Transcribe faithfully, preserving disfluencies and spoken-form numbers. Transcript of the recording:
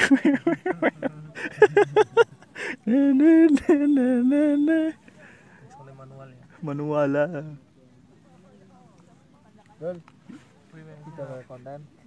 Soalnya manual ya. Manual lah. Dul, kita konten.